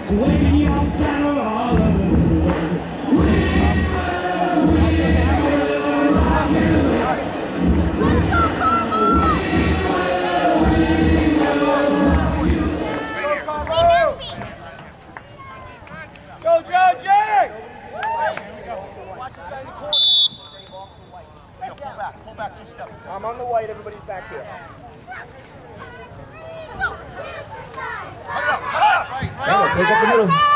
I'm on the white, everybody's back here. Take up the middle.